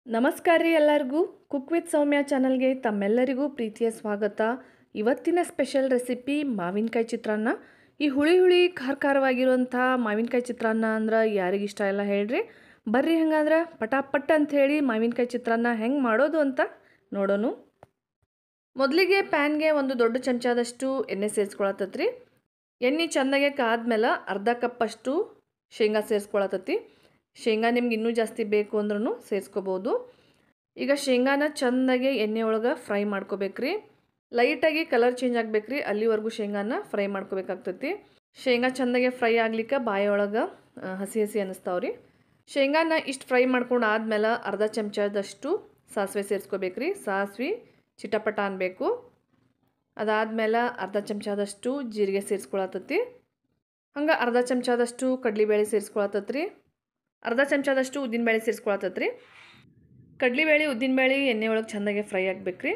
ನಮಸ್ಕಾರ ರೀ ಎಲ್ಲರಿಗೂ ಕುಕ್ ವಿತ್ ಸೌಮ್ಯ ಚಾನಲ್ಗೆ ತಮ್ಮೆಲ್ಲರಿಗೂ ಪ್ರೀತಿಯ ಸ್ವಾಗತ. ಇವತ್ತಿನ ಸ್ಪೆಷಲ್ ರೆಸಿಪಿ ಮಾವಿನಕಾಯಿ ಚಿತ್ರಾನ್ನ. ಈ ಹುಳಿ ಹುಳಿ ಖಾರವಾಗಿರುವಂಥ ಮಾವಿನಕಾಯಿ ಚಿತ್ರಾನ್ನ ಅಂದ್ರೆ ಯಾರಿಗಿಷ್ಟ ಇಲ್ಲ ಹೇಳ್ರಿ. ಬರ್ರಿ ಹಂಗಂದ್ರೆ ಪಟಾಪಟ್ ಅಂತ ಹೇಳಿ ಮಾವಿನಕಾಯಿ ಚಿತ್ರಾನ್ನ ಹೆಂಗೆ ಮಾಡೋದು ಅಂತ ನೋಡೋಣ. ಮೊದಲಿಗೆ ಪ್ಯಾನ್ಗೆ ಒಂದು ದೊಡ್ಡ ಚಮಚದಷ್ಟು ಎಣ್ಣೆ ಸೇರಿಸ್ಕೊಳತತ್ರಿ. ಎಣ್ಣೆ ಚೆನ್ನಾಗೆ ಕಾದ್ಮೇಲೆ ಅರ್ಧ ಕಪ್ಪಷ್ಟು ಶೇಂಗಾ ಸೇರಿಸ್ಕೊಳತತಿ. ಶೇಂಗಾ ನಿಮ್ಗೆ ಇನ್ನೂ ಜಾಸ್ತಿ ಬೇಕು ಅಂದ್ರೂ ಸೇರಿಸ್ಕೋಬೋದು. ಈಗ ಶೇಂಗಾನ ಚೆಂದಾಗೆ ಎಣ್ಣೆ ಒಳಗೆ ಫ್ರೈ ಮಾಡ್ಕೋಬೇಕ್ರಿ. ಲೈಟಾಗಿ ಕಲರ್ ಚೇಂಜ್ ಆಗಬೇಕ್ರಿ, ಅಲ್ಲಿವರೆಗೂ ಶೇಂಗಾನ ಫ್ರೈ ಮಾಡ್ಕೋಬೇಕಾಗ್ತೈತಿ. ಶೇಂಗಾ ಚೆಂದಾಗೆ ಫ್ರೈ ಆಗ್ಲಿಕ್ಕೆ ಬಾಯೊಳಗೆ ಹಸಿ ಹಸಿ ಅನ್ನಿಸ್ತಾವ್ರಿ. ಶೇಂಗಾನ ಇಷ್ಟು ಫ್ರೈ ಮಾಡ್ಕೊಂಡು ಆದ್ಮೇಲೆ ಅರ್ಧ ಚಮಚದಷ್ಟು ಸಾಸಿವೆ ಸೇರಿಸ್ಕೋಬೇಕ್ರಿ. ಸಾಸಿವೆ ಚಿಟಪಟ ಅನ್ಬೇಕು. ಅದಾದ್ಮೇಲೆ ಅರ್ಧ ಚಮಚದಷ್ಟು ಜೀರಿಗೆ ಸೇರಿಸ್ಕೊಳತತಿ. ಹಂಗೆ ಅರ್ಧ ಚಮಚದಷ್ಟು ಕಡಲೆಬೇಳೆ ಸೇರಿಸ್ಕೊಳತತ್ರಿ. ಅರ್ಧ ಚಮಚದಷ್ಟು ಉದ್ದಿನಬೇಳೆ ಸೇರಿಸ್ಕೊಳತತ್ರಿ. ಕಡಲೆಬೇಳೆ ಉದ್ದಿನಬೇಳೆ ಎಣ್ಣೆ ಒಳಗೆ ಚೆಂದಾಗೆ ಫ್ರೈ ಆಗಬೇಕ್ರಿ.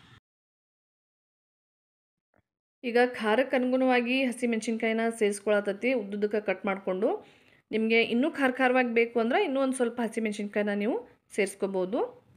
ಈಗ ಖಾರಕ್ಕೆ ಅನುಗುಣವಾಗಿ ಹಸಿಮೆಣ್ಸಿನ್ಕಾಯಿನ ಸೇರಿಸ್ಕೊಳತತಿ ಉದ್ದುದಕ್ಕೆ ಕಟ್ ಮಾಡಿಕೊಂಡು. ನಿಮಗೆ ಇನ್ನೂ ಖಾರವಾಗಿ ಬೇಕು ಅಂದ್ರೆ ಇನ್ನೂ ಒಂದು ಸ್ವಲ್ಪ ಹಸಿಮೆಣ್ಸಿನ್ಕಾಯಿನ ನೀವು ಸೇರಿಸ್ಕೋಬೋದು.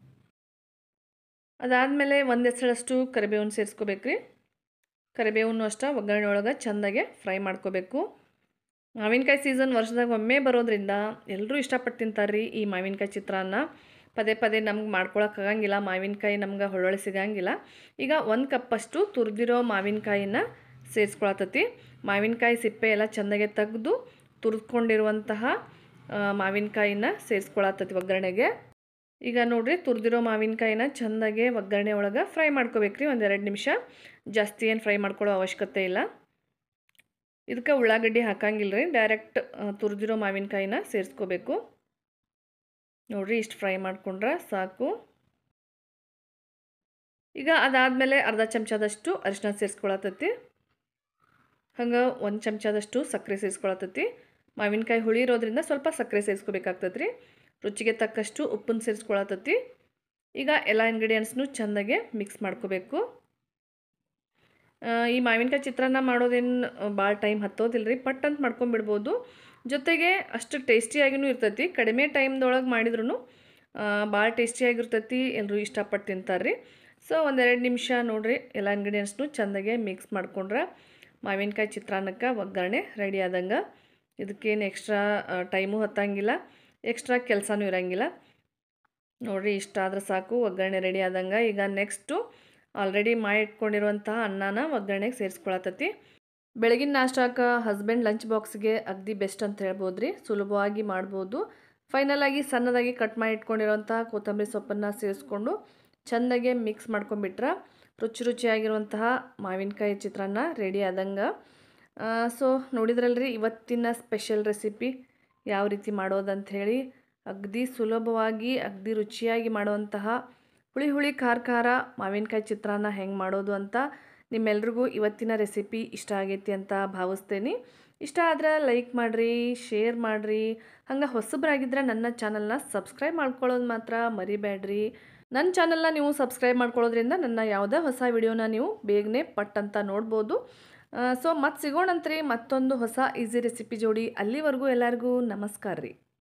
ಅದಾದಮೇಲೆ ಒಂದು ಎಸಳಷ್ಟು ಕರಿಬೇವನ್ನು ಸೇರಿಸ್ಕೋಬೇಕ್ರಿ. ಕರಿಬೇವನ್ನು ಅಷ್ಟೇ ಒಗ್ಗರಣೆ ಒಳಗೆ ಚೆಂದಾಗೆ ಫ್ರೈ ಮಾಡ್ಕೋಬೇಕು. ಮಾವಿನಕಾಯಿ ಸೀಸನ್ ವರ್ಷದಾಗ ಒಮ್ಮೆ ಬರೋದ್ರಿಂದ ಎಲ್ಲರೂ ಇಷ್ಟಪಟ್ಟು ತಿಂತಾರೆ ಈ ಮಾವಿನಕಾಯಿ ಚಿತ್ರಾನ್ನ. ಪದೇ ಪದೇ ನಮ್ಗೆ ಮಾಡ್ಕೊಳಕ್ಕಾಗಂಗಿಲ್ಲ, ಮಾವಿನಕಾಯಿ ನಮ್ಗೆ ಹೊಳ್ಳೊಳ್ಳೆ ಸಿಗಂಗಿಲ್ಲ. ಈಗ 1 ಕಪ್ಪಷ್ಟು ತುರಿದಿರೋ ಮಾವಿನಕಾಯಿನ ಸೇರಿಸ್ಕೊಳತತಿ. ಮಾವಿನಕಾಯಿ ಸಿಪ್ಪೆ ಎಲ್ಲ ಚೆಂದಾಗೆ ತೆಗೆದು ತುರಿದ್ಕೊಂಡಿರುವಂತಹ ಮಾವಿನಕಾಯಿನ ಸೇರಿಸ್ಕೊಳತತಿ ಒಗ್ಗರಣೆಗೆ. ಈಗ ನೋಡಿರಿ, ತುರಿದಿರೋ ಮಾವಿನಕಾಯಿನ ಚೆಂದಾಗೆ ಒಗ್ಗರಣೆ ಒಳಗೆ ಫ್ರೈ ಮಾಡ್ಕೋಬೇಕ್ರಿ. 1-2 ನಿಮಿಷ. ಜಾಸ್ತಿ ಏನು ಫ್ರೈ ಮಾಡ್ಕೊಳ್ಳೋ ಅವಶ್ಯಕತೆ ಇಲ್ಲ. ಇದಕ್ಕೆ ಉಳ್ಳಾಗಡ್ಡಿ ಹಾಕಂಗಿಲ್ಲ ರೀ, ಡೈರೆಕ್ಟ್ ತುರಿದಿರೋ ಮಾವಿನಕಾಯಿನ ಸೇರಿಸ್ಕೋಬೇಕು. ನೋಡಿರಿ, ಇಷ್ಟು ಫ್ರೈ ಮಾಡ್ಕೊಂಡ್ರೆ ಸಾಕು. ಈಗ ಅದಾದಮೇಲೆ ಅರ್ಧ ಚಮಚದಷ್ಟು ಅರಿಶಿನ ಸೇರಿಸ್ಕೊಳತತಿ. ಹಂಗೆ 1 ಚಮಚದಷ್ಟು ಸಕ್ಕರೆ ಸೇರಿಸ್ಕೊಳತತಿ. ಮಾವಿನಕಾಯಿ ಹುಳಿ ಇರೋದ್ರಿಂದ ಸ್ವಲ್ಪ ಸಕ್ಕರೆ ಸೇರಿಸ್ಕೋಬೇಕಾಗ್ತದೆ ರೀ. ರುಚಿಗೆ ತಕ್ಕಷ್ಟು ಉಪ್ಪನ್ನು ಸೇರಿಸ್ಕೊಳತತಿ. ಈಗ ಎಲ್ಲ ಇಂಗ್ರೀಡಿಯೆಂಟ್ಸ್ನು ಚೆಂದಾಗೆ ಮಿಕ್ಸ್ ಮಾಡ್ಕೋಬೇಕು. ಈ ಮಾವಿನಕಾಯಿ ಚಿತ್ರಾನ್ನ ಮಾಡೋದೇನು ಭಾಳ ಟೈಮ್ ಹತ್ತೋದಿಲ್ಲ ರೀ, ಪಟ್ ಅಂತ ಮಾಡ್ಕೊಂಬಿಡ್ಬೋದು. ಜೊತೆಗೆ ಅಷ್ಟು ಟೇಸ್ಟಿಯಾಗಿಯೂ ಇರ್ತೈತಿ. ಕಡಿಮೆ ಟೈಮ್ದೊಳಗೆ ಮಾಡಿದ್ರೂ ಭಾಳ ಟೇಸ್ಟಿಯಾಗಿರ್ತೈತಿ, ಎಲ್ಲರೂ ಇಷ್ಟಪಟ್ಟು ತಿಂತಾರೆ ರೀ. ಸೊ 1-2 ನಿಮಿಷ ನೋಡಿರಿ, ಎಲ್ಲ ಇಂಗ್ರೀಡಿಯೆಂಟ್ಸ್ನು ಚೆಂದಾಗೆ ಮಿಕ್ಸ್ ಮಾಡ್ಕೊಂಡ್ರೆ ಮಾವಿನಕಾಯಿ ಚಿತ್ರಾನ್ನಕ್ಕೆ ಒಗ್ಗರಣೆ ರೆಡಿ ಆದಂಗೆ. ಇದಕ್ಕೇನು ಎಕ್ಸ್ಟ್ರಾ ಟೈಮು ಹತ್ತಂಗಿಲ್ಲ, ಎಕ್ಸ್ಟ್ರಾ ಕೆಲಸನೂ ಇರೋಂಗಿಲ್ಲ. ನೋಡಿರಿ, ಇಷ್ಟಾದ್ರೆ ಸಾಕು, ಒಗ್ಗರಣೆ ರೆಡಿ ಆದಂಗೆ. ಈಗ ನೆಕ್ಸ್ಟು ಆಲ್ರೆಡಿ ಮಾಡಿ ಇಟ್ಕೊಂಡಿರುವಂತಹ ಅನ್ನನ ಒಗ್ಗರಣೆಗೆ ಸೇರಿಸ್ಕೊಳತತಿ. ಬೆಳಗಿನ ನಾಷ್ಟಕ್ಕೆ ಹಸ್ಬೆಂಡ್ ಲಂಚ್ ಬಾಕ್ಸ್ಗೆ ಅಗದಿ ಬೆಸ್ಟ್ ಅಂತ ಹೇಳ್ಬೋದು ರೀ. ಸುಲಭವಾಗಿ ಮಾಡ್ಬೋದು. ಫೈನಲಾಗಿ ಸಣ್ಣದಾಗಿ ಕಟ್ ಮಾಡಿ ಇಟ್ಕೊಂಡಿರೋಂಥ ಕೊತ್ತಂಬರಿ ಸೊಪ್ಪನ್ನು ಸೇರಿಸ್ಕೊಂಡು ಚೆಂದಾಗೆ ಮಿಕ್ಸ್ ಮಾಡ್ಕೊಂಬಿಟ್ರೆ ರುಚಿಯಾಗಿರುವಂತಹ ಮಾವಿನಕಾಯಿ ಚಿತ್ರಾನ್ನ ರೆಡಿ ಆದಂಗೆ. ಸೊ ನೋಡಿದ್ರಲ್ರಿ ಇವತ್ತಿನ ಸ್ಪೆಷಲ್ ರೆಸಿಪಿ ಯಾವ ರೀತಿ ಮಾಡೋದಂತ ಹೇಳಿ. ಅಗದಿ ಸುಲಭವಾಗಿ ಅಗದಿ ರುಚಿಯಾಗಿ ಮಾಡುವಂತಹ ಹುಳಿ ಖಾರ ಮಾವಿನಕಾಯಿ ಚಿತ್ರಾನ್ನ ಹೆಂಗೆ ಮಾಡೋದು ಅಂತ ನಿಮ್ಮೆಲ್ರಿಗೂ ಇವತ್ತಿನ ರೆಸಿಪಿ ಇಷ್ಟ ಆಗೈತಿ ಅಂತ ಭಾವಿಸ್ತೇನೆ. ಇಷ್ಟ ಆದ್ರೆ ಲೈಕ್ ಮಾಡಿರಿ, ಶೇರ್ ಮಾಡಿರಿ. ಹಂಗೆ ಹೊಸಬರಾಗಿದ್ದರೆ ನನ್ನ ಚಾನಲ್ನ ಸಬ್ಸ್ಕ್ರೈಬ್ ಮಾಡ್ಕೊಳ್ಳೋದು ಮಾತ್ರ ಮರಿಬೇಡ್ರಿ. ನನ್ನ ಚಾನಲ್ನ ನೀವು ಸಬ್ಸ್ಕ್ರೈಬ್ ಮಾಡ್ಕೊಳ್ಳೋದ್ರಿಂದ ನನ್ನ ಯಾವುದೇ ಹೊಸ ವಿಡಿಯೋನ ನೀವು ಬೇಗನೆ ಪಟ್ ಅಂತ ನೋಡ್ಬೋದು. ಸೊ ಮತ್ತೆ ಸಿಗೋಣಂತ್ರಿ ಮತ್ತೊಂದು ಹೊಸ ಈಸಿ ರೆಸಿಪಿ ಜೋಡಿ. ಅಲ್ಲಿವರೆಗೂ ಎಲ್ಲರಿಗೂ ನಮಸ್ಕಾರ ರೀ.